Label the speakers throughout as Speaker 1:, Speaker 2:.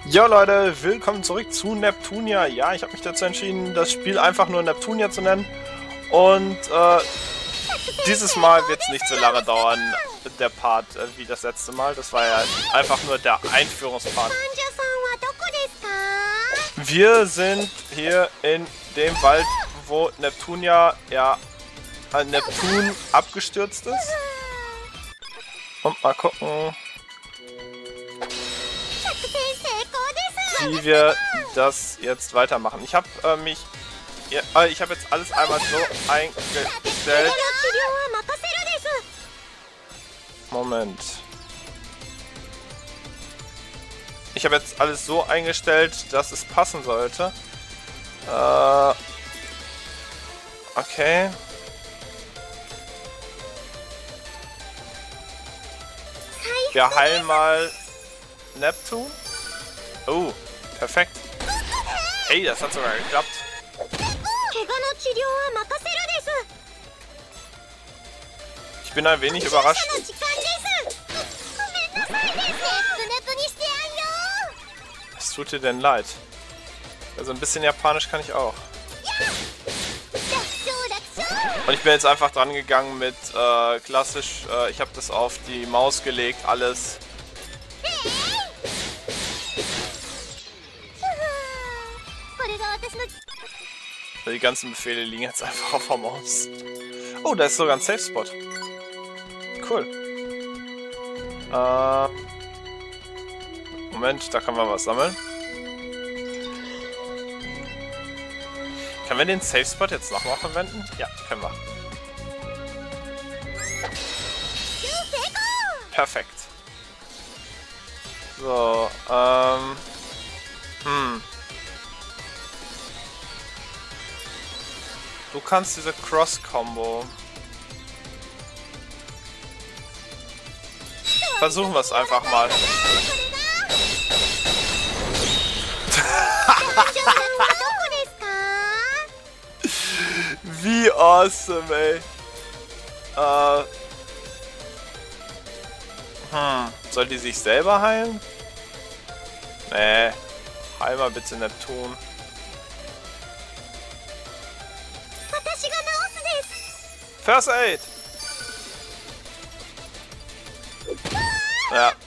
Speaker 1: Jo Leute, willkommen zurück zu Neptunia. Ja, ich habe mich dazu entschieden, das Spiel einfach nur Neptunia zu nennen. Und dieses Mal wird es nicht so lange dauern, der Part, wie das letzte Mal. Das war ja einfach nur der Einführungspart. Wir sind hier in dem Wald, wo Neptunia, ja, Neptun abgestürzt ist. Und mal gucken, wie wir das jetzt weitermachen. Ich habe ich habe jetzt alles einmal so eingestellt. Moment. Ich habe jetzt alles so eingestellt, dass es passen sollte. Okay. Wir heilen mal Neptun. Oh, perfekt. Hey, das hat sogar geklappt. Ich bin ein wenig überrascht. Was tut dir denn leid? Also ein bisschen Japanisch kann ich auch. Und ich bin jetzt einfach dran gegangen mit klassisch, ich habe das auf die Maus gelegt, alles. Die ganzen Befehle liegen jetzt einfach auf der Maus. Oh, da ist sogar ein Safe Spot. Cool. Moment, da können wir was sammeln. Können wir den Safe Spot jetzt nochmal verwenden? Ja, können wir. Perfekt. So, Du kannst diese Cross-Combo. Versuchen wir es einfach mal. Wie awesome, ey. Soll die sich selber heilen? Nee. Heil mal bitte Neptun. First Aid! Ja.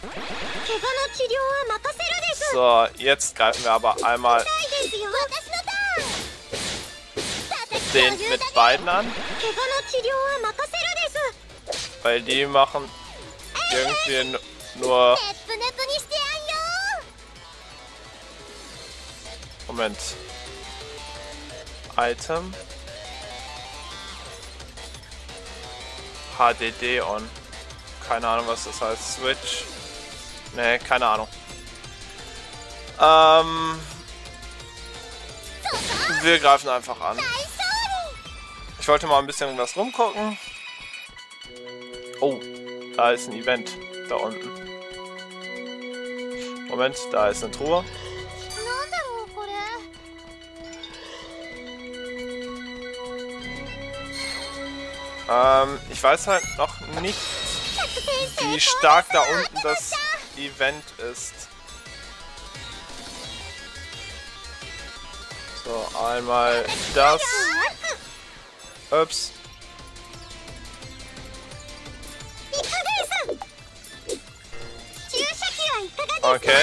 Speaker 1: So, jetzt greifen wir aber einmal den mit beiden an. Weil die machen irgendwie nur... Moment. Item. HDD on. Keine Ahnung, was das heißt. Switch. Ne, keine Ahnung. Wir greifen einfach an. Ich wollte mal ein bisschen was rumgucken. Oh, da ist ein Event. Da unten. Moment, da ist eine Truhe. Ich weiß halt noch nicht, wie stark da unten das Event ist. So, einmal das. Ups. Okay.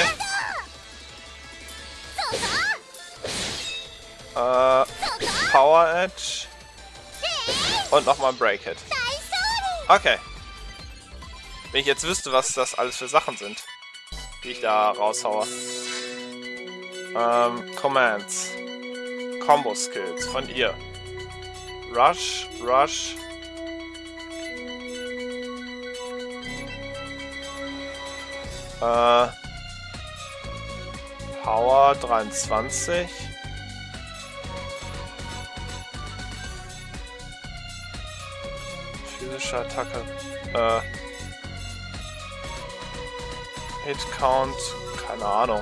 Speaker 1: Power Edge. Und nochmal ein Break-Hit. Okay. Wenn ich jetzt wüsste, was das alles für Sachen sind, die ich da raushaue. Commands. Combo-Skills von ihr. Rush, Rush. Power 23. Physische Attacke. Hit Count. Keine Ahnung.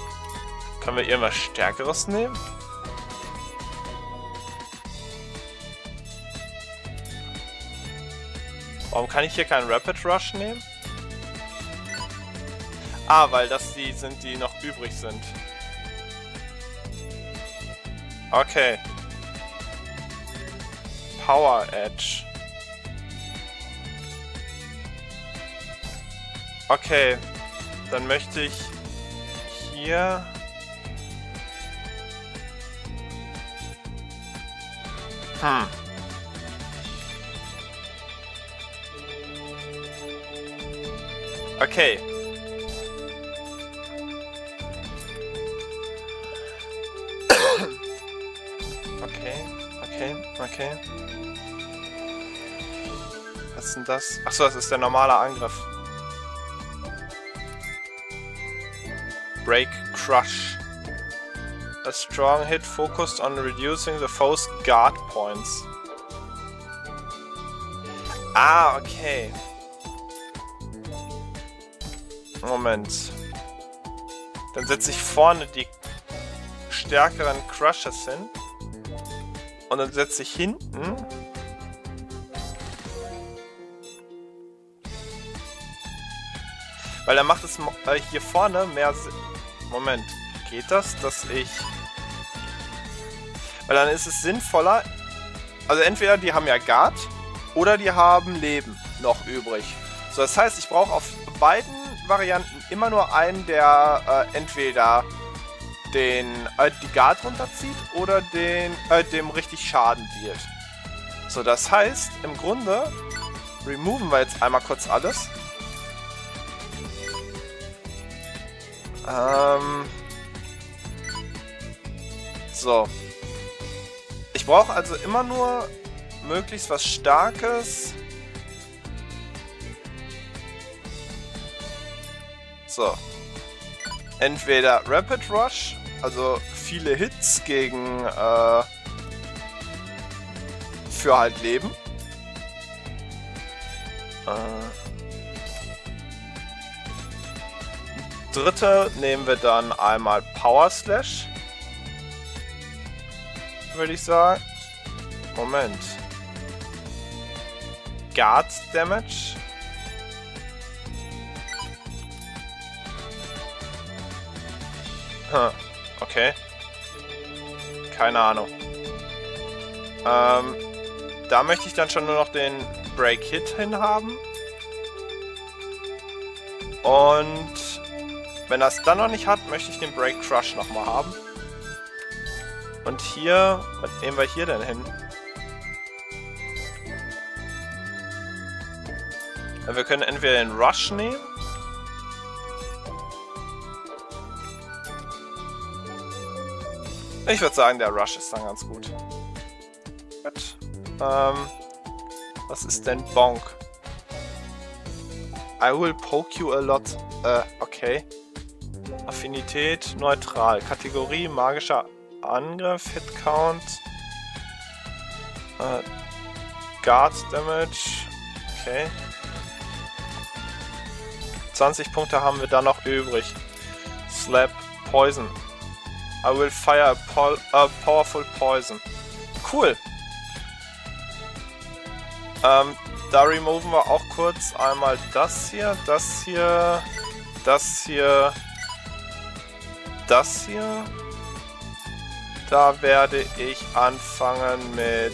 Speaker 1: Können wir irgendwas Stärkeres nehmen? Warum kann ich hier keinen Rapid Rush nehmen? Ah, weil das die sind, die noch übrig sind. Okay. Power Edge. Okay. Dann möchte ich hier... Okay. Okay. Was ist denn das? Achso, das ist der normale Angriff. Break Crush. A strong hit focused on reducing the foe's guard points. Ah, okay. Moment. Dann setze ich vorne die stärkeren Crushes hin. Und dann setze ich hinten... Weil dann macht es hier vorne mehr Sinn. Moment, geht das, dass ich... Weil dann ist es sinnvoller... Also entweder die haben ja Guard oder die haben Leben noch übrig. So, das heißt, ich brauche auf beiden Varianten immer nur einen, der entweder die Guard runterzieht oder dem richtig Schaden dealt. So, das heißt, im Grunde removen wir jetzt einmal kurz alles. So. Ich brauche also immer nur möglichst was Starkes. So. Entweder Rapid Rush, also viele Hits gegen für halt Leben. Dritte nehmen wir dann einmal Power Slash. Würde ich sagen. Moment. Guard Damage. Okay. Keine Ahnung. Da möchte ich dann schon nur noch den Break Hit hinhaben. Und wenn das dann noch nicht hat, möchte ich den Break Crush nochmal haben. Und hier, was nehmen wir hier denn hin? Wir können entweder den Rush nehmen. Ich würde sagen, der Rush ist dann ganz gut. Gut. Was ist denn Bonk? I will poke you a lot. Okay. Affinität, neutral. Kategorie, magischer Angriff, Hit Count. Guard Damage. Okay. 20 Punkte haben wir da noch übrig. Slap, Poison. I will fire a powerful poison. Cool. Da removen wir auch kurz einmal das hier, das hier, das hier, das hier. Da werde ich anfangen mit...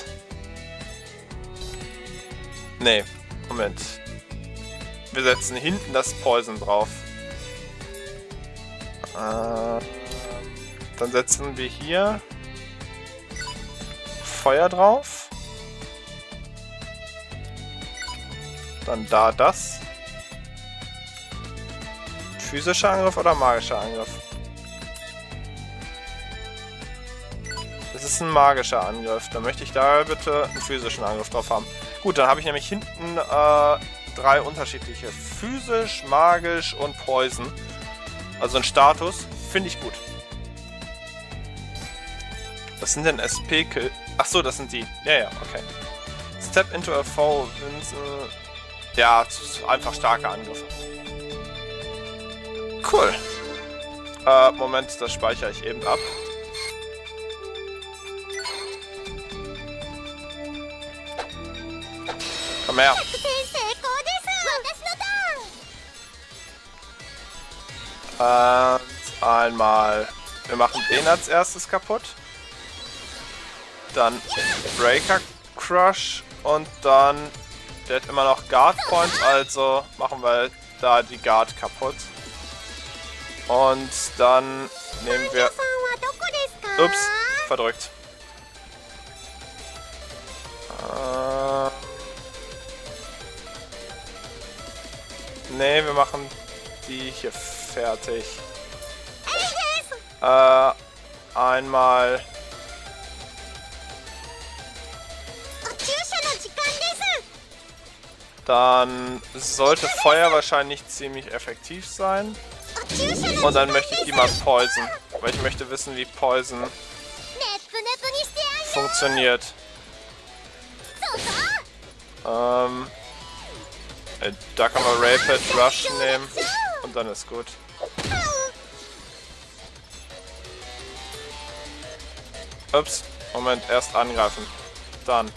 Speaker 1: Nee, Moment. Wir setzen hinten das Poison drauf. Dann setzen wir hier Feuer drauf. Dann da das. Physischer Angriff oder magischer Angriff? Das ist ein magischer Angriff. Dann möchte ich da bitte einen physischen Angriff drauf haben. Gut, dann habe ich nämlich hinten 3 unterschiedliche. Physisch, magisch und Poison. Also ein Status. Finde ich gut. Was sind denn SP-Kill? Achso, das sind die. Ja, okay. Step into a foe. Ja, einfach starke Angriffe. Cool. Moment, das speichere ich eben ab. Komm her. Einmal, wir machen den als erstes kaputt. Dann Breaker Crush und dann, der hat immer noch Guard Points, also machen wir da die Guard kaputt. Und dann nehmen wir... Ups, verdrückt. Ne, wir machen die hier fertig. Einmal... Dann sollte Feuer wahrscheinlich ziemlich effektiv sein. Und dann möchte ich die mal Poison, weil ich möchte wissen, wie Poison funktioniert. Da kann man Rapid Rush nehmen und dann ist gut. Ups, Moment, erst angreifen. Dann.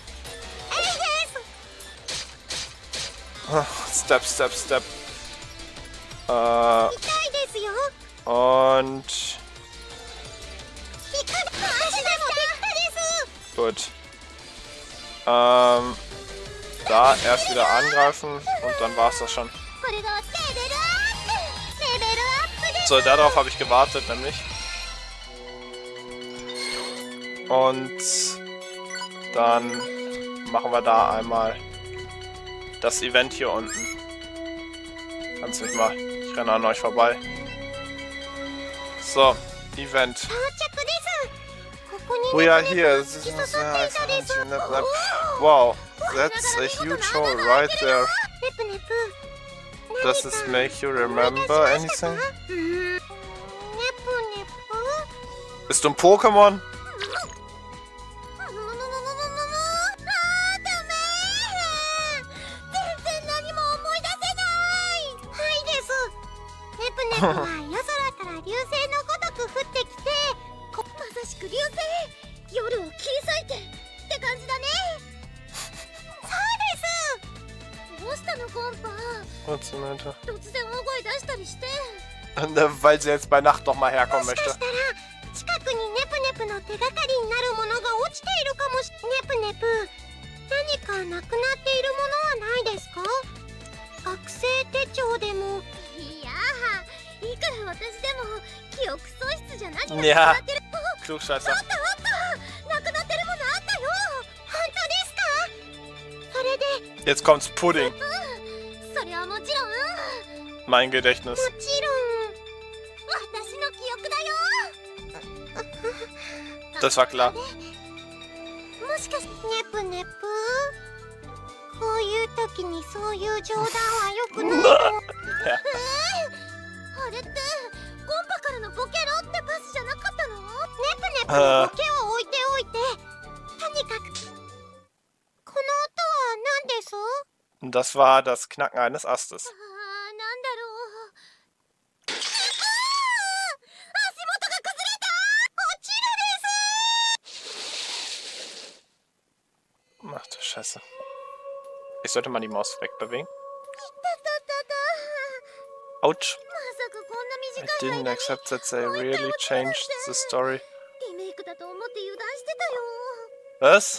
Speaker 1: Step, Step, Step. Und... Gut. Da erst wieder angreifen und dann war's das schon. So, darauf habe ich gewartet, nämlich. Und dann machen wir da einmal das Event hier unten. Kannst nicht mal. Ich renne an euch vorbei. So, Event. We are here. Wow, that's a huge hole right there. Does this make you remember anything? Bist du ein Pokémon? Weil sie jetzt bei Nacht noch mal herkommen möchte. Ja, Klugscheißer. Jetzt kommt's Pudding. Mein Gedächtnis. Das war klar. Das war das Knacken eines Astes. Ach du Scheiße. Ich sollte mal die Maus wegbewegen. Ouch. I didn't accept that they really changed the story. Was?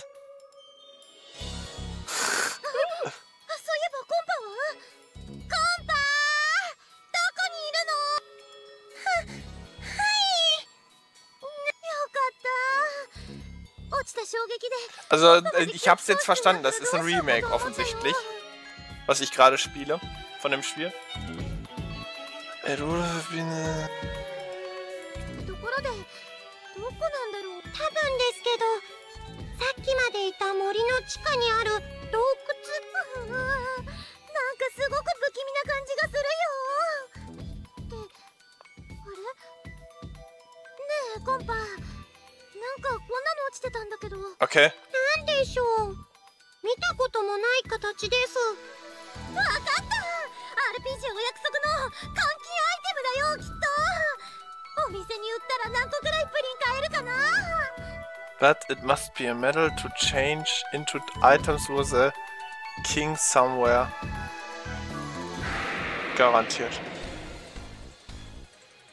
Speaker 1: Also, ich hab's jetzt verstanden, das ist ein Remake offensichtlich, was ich gerade spiele, von dem Spiel. Okay. But it must be a medal to change into items with a king somewhere. Garantiert.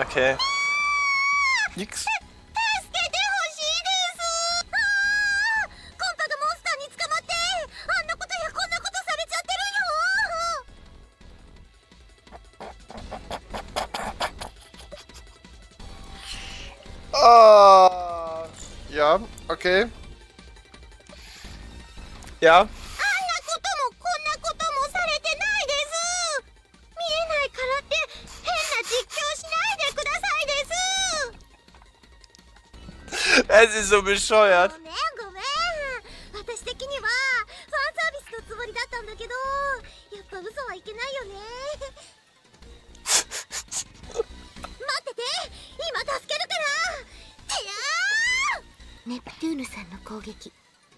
Speaker 1: Okay. Nix. Ja, okay. Ja. Es ist so bescheuert.
Speaker 2: ネプテューヌさんの攻撃。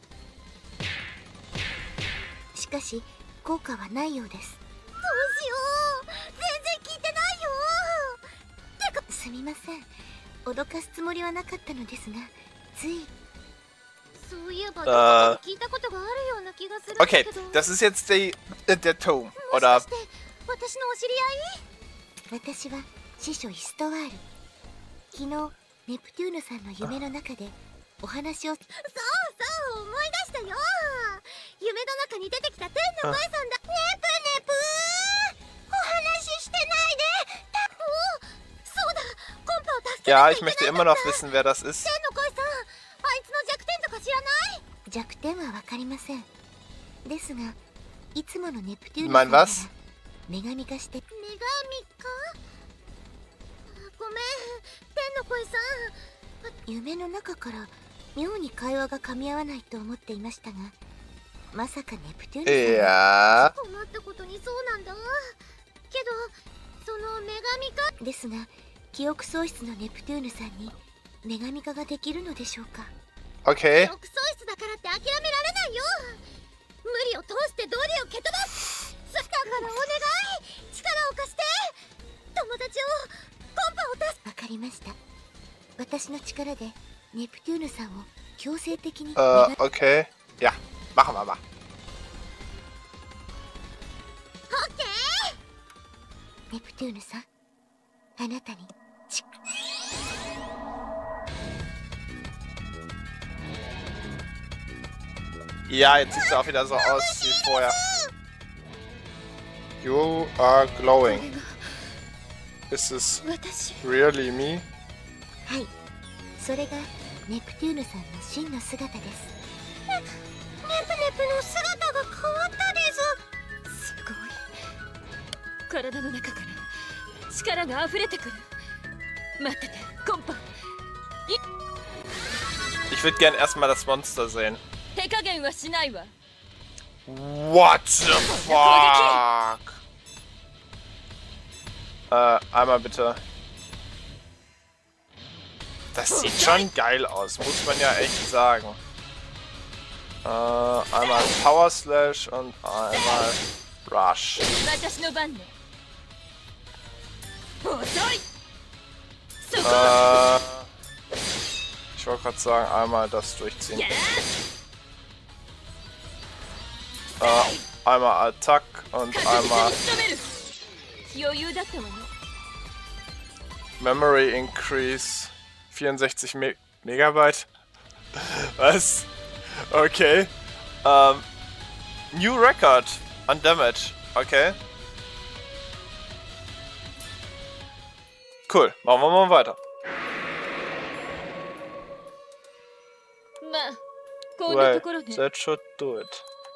Speaker 2: しかし効果はないようです。どうしよう、全然聞いてないよ。てかすみません、脅かすつもりはなかったのですが、つい。そういえばどこかで聞いたことがあるような気がするんだけど。
Speaker 1: Okay, das ist jetzt der Turm, oder?
Speaker 2: もしかして私のお知り合い？私は師匠イストワール。昨日ネプテューヌさんの夢の中でお話を。そうそう、思い出したよ。夢の中に出てきた天の声さんだ。ネプネプお話ししてないで。そうだ、コンパを助けな
Speaker 1: Ja,
Speaker 2: きゃい
Speaker 1: ich
Speaker 2: けない
Speaker 1: möchte
Speaker 2: ん
Speaker 1: immer
Speaker 2: だっ
Speaker 1: noch
Speaker 2: た。
Speaker 1: wissen, wer das ist.
Speaker 2: 天の声さん、あいつの弱点とか知らない？弱点はわかりません。ですが、いつものネプテューヌさんなら女神化して。女神化？ごめん、天の声さん。夢の中から妙に会話が噛み合わないと思っていましたが、まさかネプテューヌさんが。困ったことにそうなんだ。けどその女神化ですが、記憶喪失のネプテューヌさんに女神化ができるのでしょうか。
Speaker 1: Okay.
Speaker 2: 記憶喪失だからって諦められないよ。無理を通して道理を蹴飛ばす。だからお願い、力を貸して。友達を、コンパを出す。わかりました。私の力でネプテューヌさんを強制的に。
Speaker 1: Okay. Ja, machen wir mal.
Speaker 2: オッケー。ネプテューヌさん、あなたに
Speaker 1: Ja, jetzt sieht es auch wieder so aus wie vorher. You are glowing. Is this really me?
Speaker 2: はい、それがネプテューヌさんの真の姿です。ネプネプの姿が変わったです。すごい。体の中から力が溢れてくる。待ってて、コンパ。
Speaker 1: Ich würde gern erstmal das Monster sehen.
Speaker 2: 手加減はしないわ。
Speaker 1: What the fuck? Einmal bitte. Das sieht schon geil aus, muss man ja echt sagen. Einmal Power Slash und einmal Rush. Ich wollte gerade sagen, einmal das durchziehen. Einmal Attack und einmal Memory Increase 64 Megabyte. Was? Okay. New Record on Damage. Okay. Cool. Machen wir mal weiter. Well, that should do it.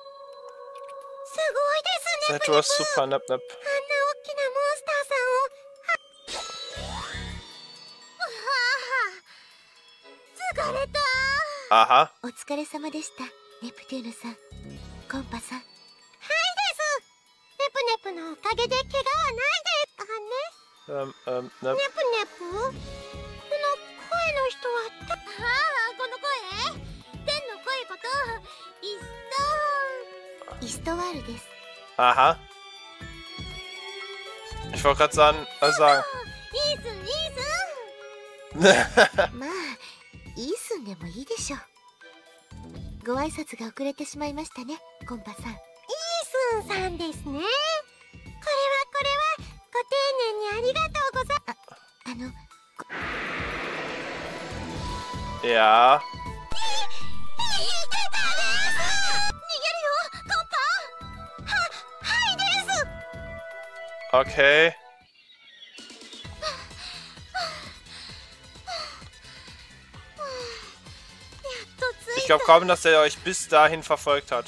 Speaker 1: That was super, Nep Nep. Aha.
Speaker 2: お疲れ様でした、ネプテューヌさん、コンパさん。はいです。ネプネプのおかげで怪我はないですかね。ネプネプ？この声の人は。この声？天の声ことイストワールです。
Speaker 1: Aha. Ich wollte gerade sagen.
Speaker 2: まあ、いいすんでもいいでしょう。ご挨拶が遅れてしまいましたね、コンパさん。イースンさんですね。これはご丁寧にありがとうござ。あ
Speaker 1: Ja. Okay. Ich glaube kaum, dass er euch bis dahin verfolgt hat.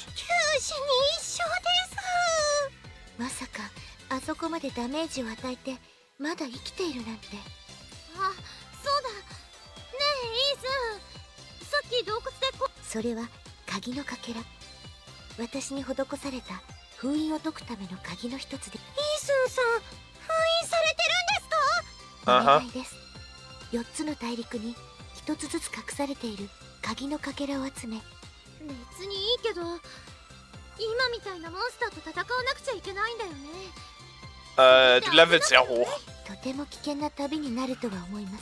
Speaker 2: まさかあそこまでダメージを与えてまだ生きているなんて。あ、そうだ。ねえイースン、さっき洞窟でそれは鍵のかけら。私に施された封印を解くための鍵の一つで。イースンさん、封印されてるんですか？お願いです。4つの大陸に1つずつ隠されている鍵のかけらを集め。別にいいけど、今みたいなモンスターと戦わなくちゃいけないんだよね。
Speaker 1: Die Level ist sehr hoch.
Speaker 2: とても危険な旅になるとは思います。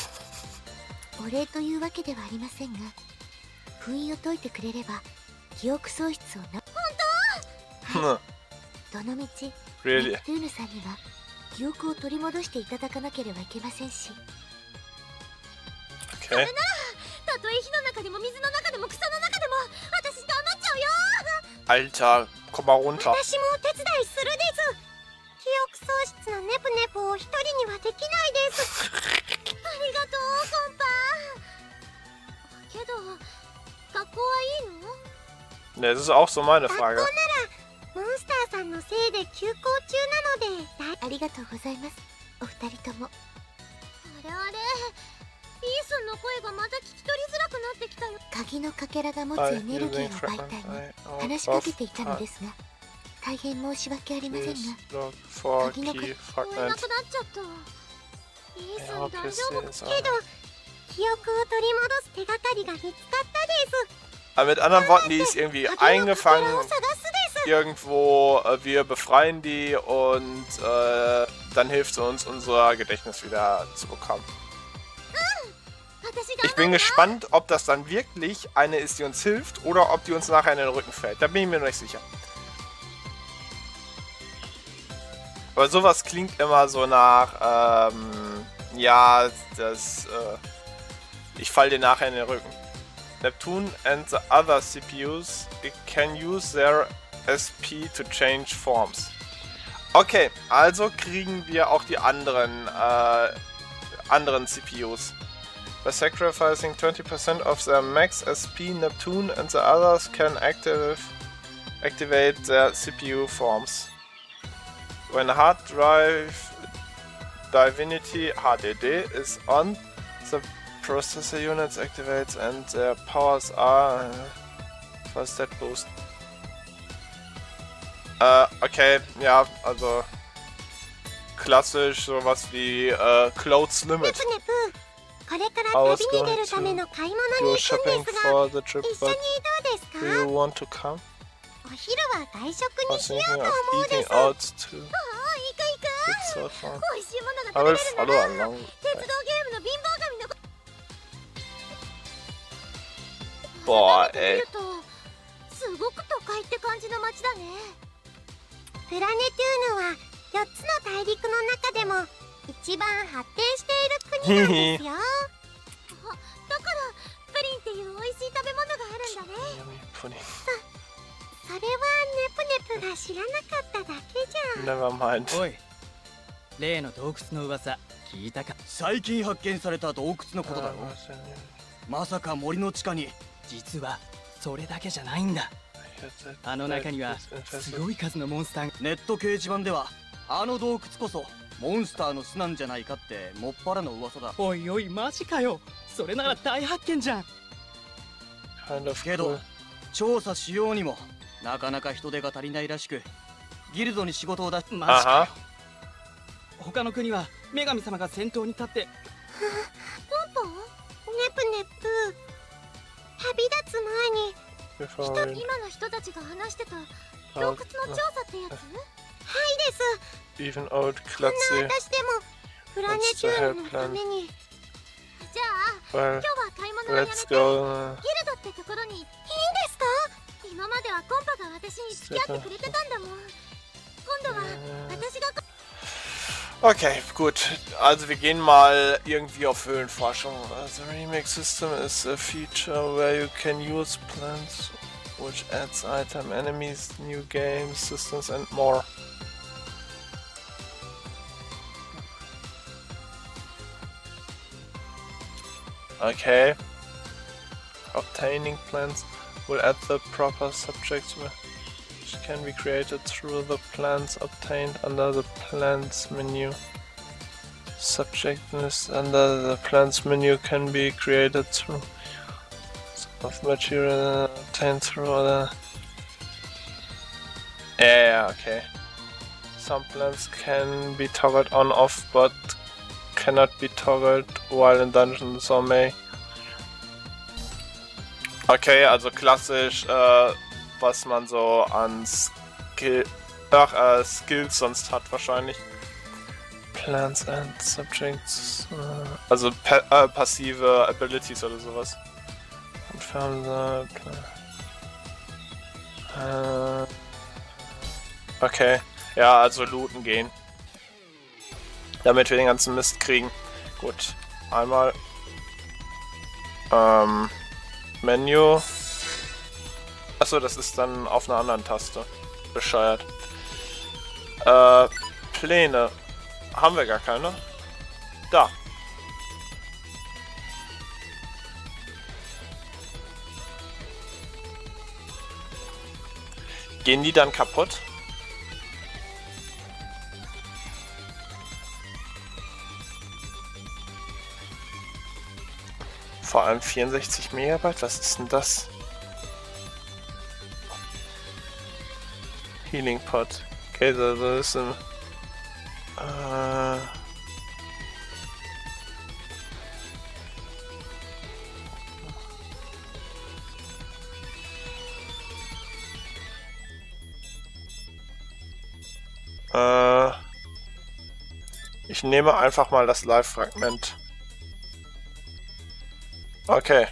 Speaker 2: お礼というわけではありませんが、封印を解いてくれれば記憶喪失をな。本当？どのみち、
Speaker 1: Really?
Speaker 2: ネプトゥーヌさんには記憶を取り戻していただかなければいけませんし。
Speaker 1: Okay.
Speaker 2: それなら、たとえ火の中でも水の中でも草の中でも私頑張っちゃうよ。
Speaker 1: Alter, komm mal runter.
Speaker 2: 私もお手伝いするです。記憶喪失のネプネプを一人にはできないです。ありがとう、コンパ。けど、学校はいいの？
Speaker 1: Das ist auch so meine Frage.
Speaker 2: 学校ならモンスターさんのせいで休校中なので。ありがとうございます、お二人とも。あれあれ、イースンの声がまた聞き取りづらくなってきたよ。鍵のかけらが持つエネルギーを媒体に話しかけていたのですが、大変申し訳ありませんが、鍵のかけらが聞こえなくなっちゃった。イースン大丈夫けど、記憶を取り戻す手がかりが見つかったです。
Speaker 1: Aber mit anderen Worten, die ist irgendwie eingefangen. Irgendwo, wir befreien die und dann hilft sie uns, unser Gedächtnis wieder zu bekommen. Ich bin gespannt, ob das dann wirklich eine ist, die uns hilft, oder ob die uns nachher in den Rücken fällt. Da bin ich mir noch nicht sicher. Aber sowas klingt immer so nach, ja, das, ich falle dir nachher in den Rücken. Neptune and the other CPUs can use their SP to change forms. Okay, also kriegen wir auch die anderen CPUs. By sacrificing 20% of their max SP, Neptune and the others can activate their CPU forms. When hard drive Divinity HDD is on, the processor units activates and their powers are for stat boost. Okay, ja, also klassisch sowas wie Clothes Limit. I was going to go shopping for the trip, but do you want to come? I was thinking of eating out too. It's so fun. I will follow along. Boah, ey.
Speaker 2: すごく都会って感じの街だね。プラネトゥーヌは4つの大陸の中でも一番発展している国なんですよ。だからプリンっていう美味しい食べ物があるんだね。それはネプネプが知らなかっただけじゃん。
Speaker 1: Never mind.
Speaker 3: おい、例の洞窟の噂聞いたか？最近発見された洞窟のことだろ。まさか森の地下に。実はそれだけじゃないんだ。あの中にはすごい数のモンスターが。ネット掲示板ではあの洞窟こそモンスターの巣なんじゃないかってもっぱらの噂だ。おいおい、マジかよ。それなら大発見じゃん。けど調査しようにもなかなか人手が足りないらしく、ギルドに仕事を出す。マジかよ。他の国は女神様が先頭に立って。
Speaker 2: ポンポン、ネプネプ、旅立つ前に今の人たちが話してた洞窟の調査ってやつ？はいです。
Speaker 1: Even old
Speaker 2: こんな私でもプラネトゥーヌのために。じゃあ今日は買い物をやめてギルドってところにいいんですか？今まではコンパが私に付き合ってくれてたんだもん。今度は私が。
Speaker 1: Okay, gut. Also wir gehen mal irgendwie auf Höhlenforschung. The Remix System is a feature where you can use plants, which adds item, enemies, new games, systems and more. Okay. Obtaining plants will add the proper subjects which can be created through the plants obtained under the plants menu. Subject list under the plants menu can be created through of material obtained through other. Yeah, okay. Some plants can be toggled on off but cannot be toggled while in dungeons or may. Okay, also klassisch, was man so an Skills sonst hat wahrscheinlich. Plants and Subjects, also passive Abilities oder sowas. Okay, ja, also looten gehen. Damit wir den ganzen Mist kriegen. Gut, einmal Menü. Achso, das ist dann auf einer anderen Taste. Bescheuert. Pläne. Haben wir gar keine. Da. Gehen die dann kaputt? Vor allem 64 Megabyte? Was ist denn das? Healing Pot. Okay, das ist ein... Ich nehme einfach mal das Live-Fragment. Okay.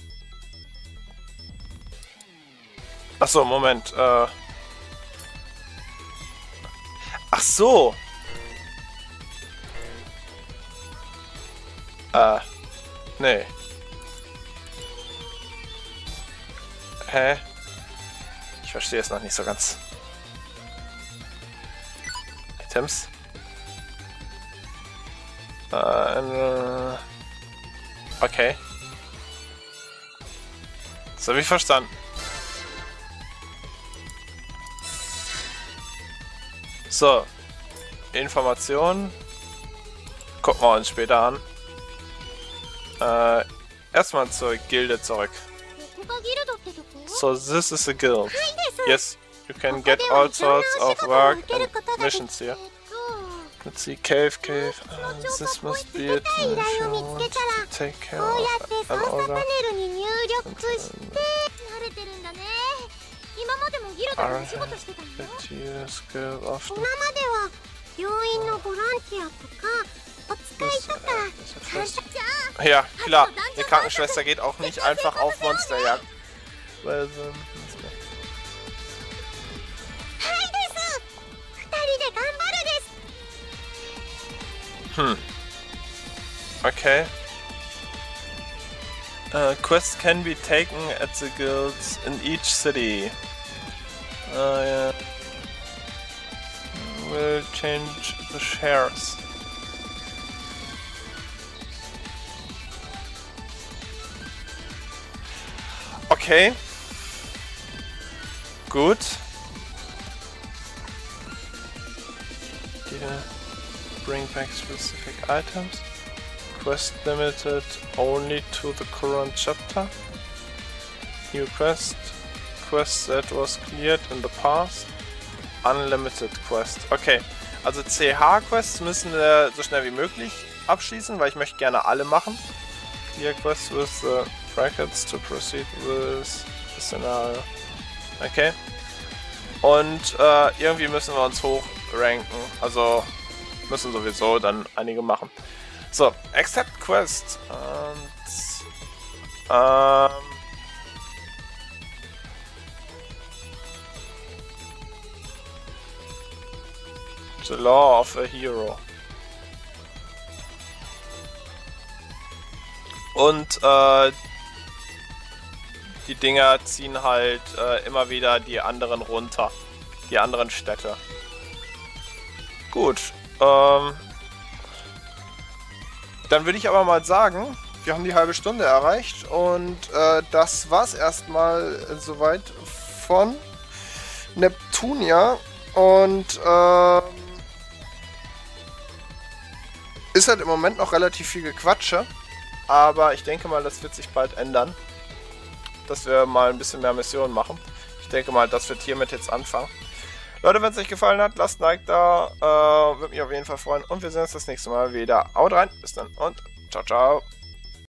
Speaker 1: Achso, Moment. Ach so. Nee. Hä? Ich verstehe es noch nicht so ganz. Items. Okay. Das habe ich verstanden. So. Informationen. Gucken wir uns später an. Erstmal zur Gilde zurück. So this is a guild. Yes, you can get all sorts of work and missions here. Let's see, cave. This must be it if you want to take care of an order. Skill often. Ja, klar, die Krankenschwester geht auch nicht einfach auf Monsterjagd. Weil okay. Quests can be taken at the guilds in each city. Yeah. We'll change the shares. Okay. Gut. Bring back specific items. Quest limited only to the current chapter. New quest. Quest that was cleared in the past. Unlimited quest. Okay, also CH-Quests müssen wir so schnell wie möglich abschließen, weil ich möchte gerne alle machen. Clear Quest with the brackets to proceed with the scenario. Okay. Und irgendwie müssen wir uns hochranken. Also müssen sowieso dann einige machen. So, Accept Quest. Und The Law of a Hero. Und die Dinger ziehen halt immer wieder die anderen runter. Die anderen Städte. Gut. Dann würde ich aber mal sagen, wir haben die halbe Stunde erreicht. Und das war's erstmal soweit von Neptunia. Und ist halt im Moment noch relativ viel Gequatsche. Aber ich denke mal, das wird sich bald ändern. Dass wir mal ein bisschen mehr Missionen machen. Ich denke mal, das wird hiermit jetzt anfangen. Leute, wenn es euch gefallen hat, lasst ein Like da. Würde mich auf jeden Fall freuen. Und wir sehen uns das nächste Mal wieder. Haut rein, bis dann und ciao, ciao.